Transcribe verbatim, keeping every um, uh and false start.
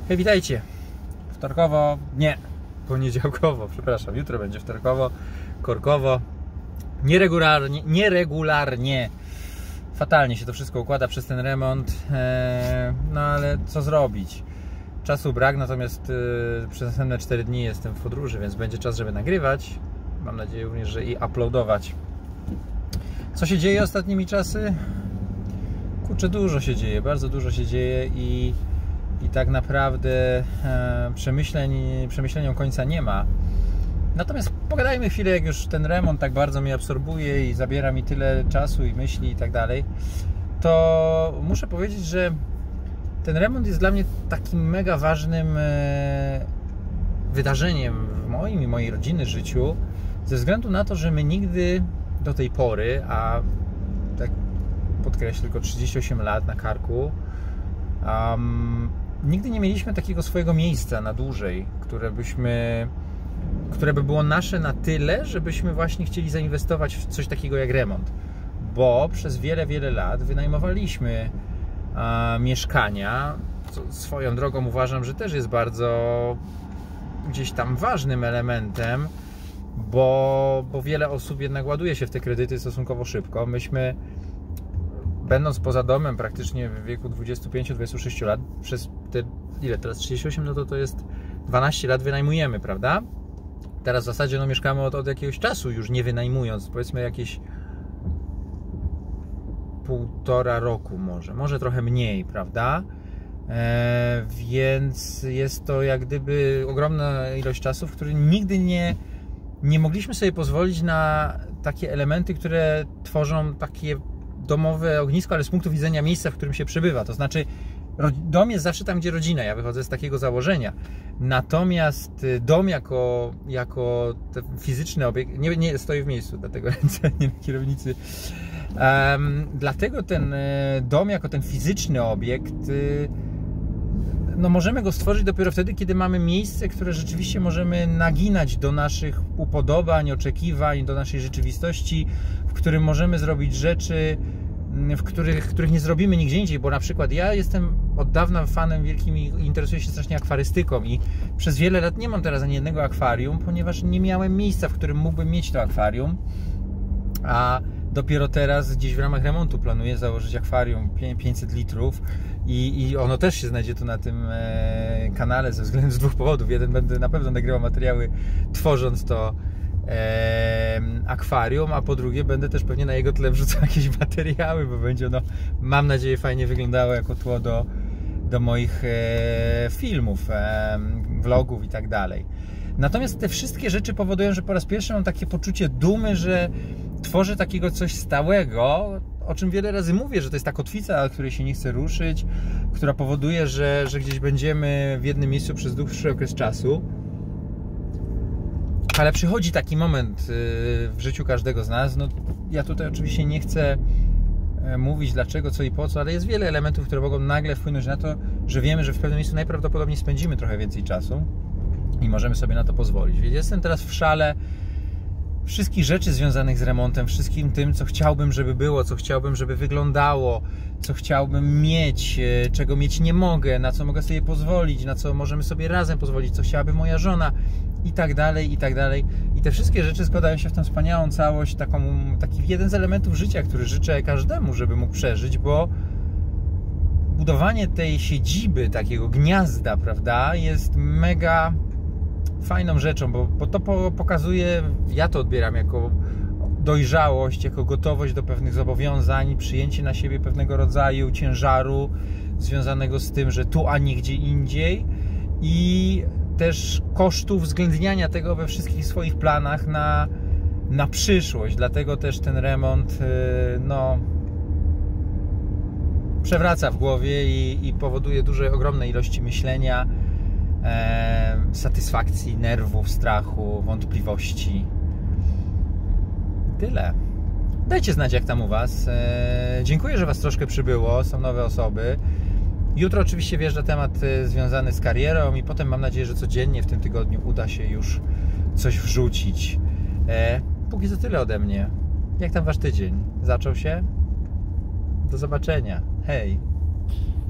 Hej, witajcie. Wtorkowo, nie, poniedziałkowo, przepraszam, jutro będzie wtorkowo, korkowo, nieregularnie, nieregularnie. Fatalnie się to wszystko układa przez ten remont, eee, no ale co zrobić? Czasu brak, natomiast e, przez następne cztery dni jestem w podróży, więc będzie czas, żeby nagrywać. Mam nadzieję również, że i uploadować. Co się dzieje ostatnimi czasy? Kurczę, dużo się dzieje, bardzo dużo się dzieje i, i tak naprawdę e, przemyśleń, przemyśleniom końca nie ma. Natomiast pogadajmy chwilę, jak już ten remont tak bardzo mnie absorbuje i zabiera mi tyle czasu i myśli i tak dalej, to muszę powiedzieć, że ten remont jest dla mnie takim mega ważnym e, wydarzeniem w moim i mojej rodziny życiu, ze względu na to, że my nigdy do tej pory, a tak podkreślę, tylko trzydzieści osiem lat na karku, um, nigdy nie mieliśmy takiego swojego miejsca na dłużej, które byśmy, które by było nasze na tyle, żebyśmy właśnie chcieli zainwestować w coś takiego jak remont, bo przez wiele, wiele lat wynajmowaliśmy a, mieszkania, co swoją drogą uważam, że też jest bardzo gdzieś tam ważnym elementem, bo, bo wiele osób jednak ładuje się w te kredyty stosunkowo szybko. Myśmy, będąc poza domem praktycznie w wieku dwudziestu pięciu do dwudziestu sześciu lat, przez te, ile teraz, trzydzieści osiem, no to to jest dwanaście lat wynajmujemy, prawda? Teraz w zasadzie no, mieszkamy od, od jakiegoś czasu już nie wynajmując, powiedzmy jakieś półtora roku może, może trochę mniej, prawda? E, więc jest to jak gdyby ogromna ilość czasu, w którym nigdy nie nie mogliśmy sobie pozwolić na takie elementy, które tworzą takie domowe ognisko, ale z punktu widzenia miejsca, w którym się przebywa. To znaczy, dom jest zawsze tam, gdzie rodzina. Ja wychodzę z takiego założenia. Natomiast dom jako, jako fizyczny obiekt, nie, nie stoi w miejscu, dlatego ręce nie na kierownicy. Um, dlatego ten dom jako ten fizyczny obiekt, no możemy go stworzyć dopiero wtedy, kiedy mamy miejsce, które rzeczywiście możemy naginać do naszych upodobań, oczekiwań, do naszej rzeczywistości, w którym możemy zrobić rzeczy, w których, których nie zrobimy nigdzie indziej, bo na przykład ja jestem od dawna fanem wielkim i interesuję się strasznie akwarystyką i przez wiele lat nie mam teraz ani jednego akwarium, ponieważ nie miałem miejsca, w którym mógłbym mieć to akwarium, a dopiero teraz gdzieś w ramach remontu planuję założyć akwarium pięćset litrów i, i ono też się znajdzie tu na tym e, kanale ze względu z dwóch powodów. Jeden, będę na pewno nagrywał materiały tworząc to e, akwarium, a po drugie będę też pewnie na jego tle wrzucał jakieś materiały, bo będzie ono, mam nadzieję, fajnie wyglądało jako tło do, do moich e, filmów, e, vlogów i tak dalej. Natomiast te wszystkie rzeczy powodują, że po raz pierwszy mam takie poczucie dumy, że tworzę takiego coś stałego, o czym wiele razy mówię, że to jest ta kotwica, od której się nie chce ruszyć, która powoduje, że, że gdzieś będziemy w jednym miejscu przez dłuższy okres czasu. Ale przychodzi taki moment w życiu każdego z nas. No, ja tutaj oczywiście nie chcę mówić dlaczego, co i po co, ale jest wiele elementów, które mogą nagle wpłynąć na to, że wiemy, że w pewnym miejscu najprawdopodobniej spędzimy trochę więcej czasu i możemy sobie na to pozwolić. Więc jestem teraz w szale wszystkich rzeczy związanych z remontem, wszystkim tym, co chciałbym, żeby było, co chciałbym, żeby wyglądało, co chciałbym mieć, czego mieć nie mogę, na co mogę sobie pozwolić, na co możemy sobie razem pozwolić, co chciałaby moja żona i tak dalej, i tak dalej. I te wszystkie rzeczy składają się w tę wspaniałą całość, taką, taki jeden z elementów życia, który życzę każdemu, żeby mógł przeżyć, bo budowanie tej siedziby, takiego gniazda, prawda, jest mega fajną rzeczą, bo, bo to pokazuje, ja to odbieram jako dojrzałość, jako gotowość do pewnych zobowiązań, przyjęcie na siebie pewnego rodzaju ciężaru związanego z tym, że tu, a nie gdzie indziej, i też kosztu uwzględniania tego we wszystkich swoich planach na, na przyszłość. Dlatego też ten remont no, przewraca w głowie i, i powoduje duże, ogromne ilości myślenia, E, satysfakcji, nerwów, strachu, wątpliwości. Tyle. Dajcie znać, jak tam u Was. E, dziękuję, że Was troszkę przybyło. Są nowe osoby. Jutro oczywiście wjeżdża temat e, związany z karierą i potem mam nadzieję, że codziennie w tym tygodniu uda się już coś wrzucić. E, póki co tyle ode mnie. Jak tam Wasz tydzień? Zaczął się? Do zobaczenia. Hej!